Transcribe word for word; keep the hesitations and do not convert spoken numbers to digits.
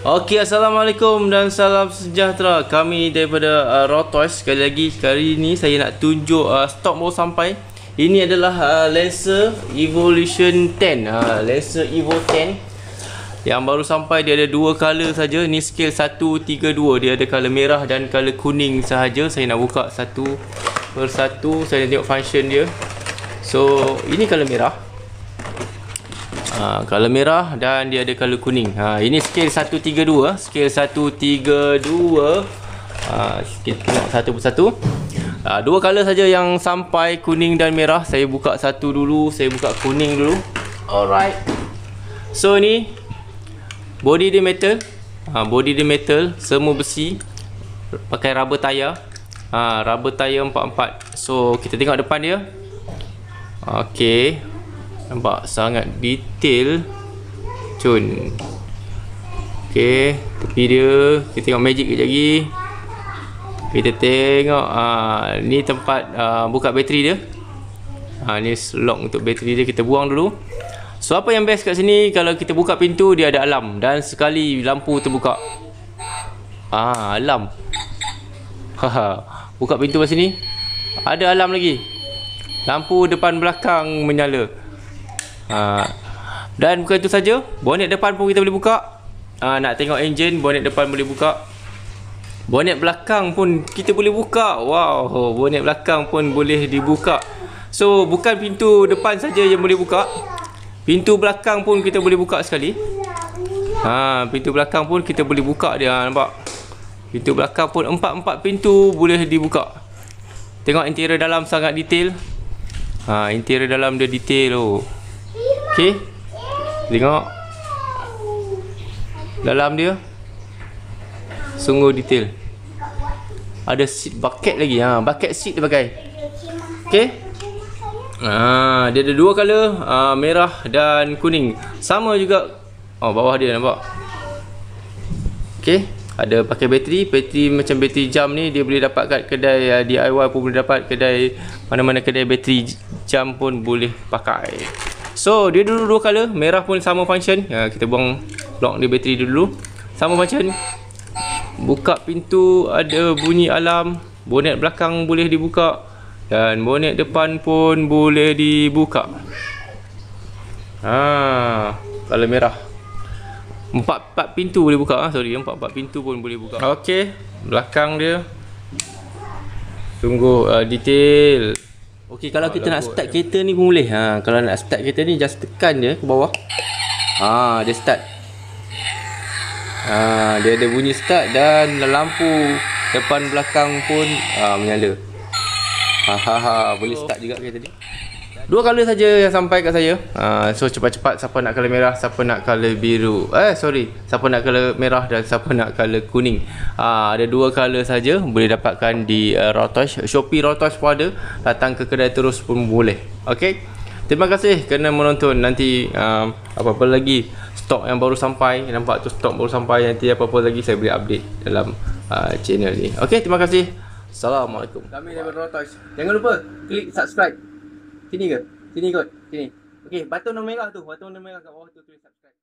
Okey, Assalamualaikum dan salam sejahtera. Kami daripada uh, Rotoys. Sekali lagi, kali ini saya nak tunjuk uh, stok baru sampai. Ini adalah uh, Lancer Evolution ten, uh, Lancer Evo ten yang baru sampai. Dia ada dua color saja. Ni scale satu tiga dua. Dia ada color merah dan color kuning sahaja. Saya nak buka satu persatu. Saya nak tengok function dia. So, ini color merah. Ha, color merah dan dia ada color kuning. Ha, ini scale satu tiga dua, scale satu tiga dua. Ha, kita tengok satu persatu. Ha, dua color saja yang sampai, kuning dan merah. Saya buka satu dulu, saya buka kuning dulu. Alright. So ni body dia metal. Ha, body dia metal, semua besi. Pakai rubber tayar. Ha, rubber tayar empat empat. So kita tengok depan dia. Okey. Nampak sangat detail. Cun. Okey, tepi dia. Kita tengok magic kejap lagi. Kita tengok ah ni tempat uh, buka bateri dia. Ah ni lock untuk bateri dia, kita buang dulu. So apa yang best kat sini, kalau kita buka pintu dia ada alarm dan sekali lampu terbuka. Ah alarm. Haha. Buka pintu kat sini ada alarm lagi. Lampu depan belakang menyala. Ha. Dan bukan itu saja, bonet depan pun kita boleh buka. Ha, nak tengok enjin, bonet depan boleh buka. Bonet belakang pun kita boleh buka. Wow, bonet belakang pun boleh dibuka. So bukan pintu depan saja yang boleh buka, pintu belakang pun kita boleh buka sekali. Ha, pintu belakang pun kita boleh buka dia. Ha, nampak? Pintu belakang pun empat-empat pintu boleh dibuka. Tengok interior dalam sangat detail. Ha, interior dalam dia detail oh. Okey. Tengok dalam dia sungguh detail. Ada seat bucket lagi. Ha, bucket seat dia pakai. Okey. Ha, dia ada dua color, ha, merah dan kuning. Sama juga. Oh, bawah dia nampak. Okey. Ada pakai bateri. Bateri macam bateri jam ni dia boleh dapat kat kedai uh, D I Y pun boleh dapat, kedai mana-mana kedai bateri jam pun boleh pakai. So dia dulu dua color, merah pun sama function. Ha, kita buang lock dia, bateri dulu. Sama function. Buka pintu ada bunyi alarm. Bonet belakang boleh dibuka dan bonet depan pun boleh dibuka. Ha, color merah. Empat empat pintu boleh buka. Ha, sorry, empat empat pintu pun boleh buka. Okey, belakang dia sungguh uh, detail. Okey, kalau oh, kita nak start kereta ni pun boleh. Ha, kalau nak start kereta ni just tekan je ke bawah. Ha, dia start. Ha, dia ada bunyi start dan lampu depan belakang pun ha, menyala. Ha ha ha, boleh start juga kereta ni. Dua color saja yang sampai kat saya. Ha, so cepat-cepat, siapa nak color merah, siapa nak color biru. Eh sorry, siapa nak color merah dan siapa nak color kuning. Ha, ada dua color saja, boleh dapatkan di uh, Rotoys. Shopee Rotoys pun ada. Datang ke kedai terus pun boleh. Okey. Terima kasih kerana menonton. Nanti um, apa-apa lagi stok yang baru sampai, nampak tu stok baru sampai, nanti apa-apa lagi saya boleh update dalam uh, channel ni. Okey, terima kasih. Assalamualaikum. Kami daripada Rotoys. Jangan lupa klik subscribe. Sini ke? Sini kot. Sini. Okey, button merah tu. Button merah kat bawah tu tulis subscribe.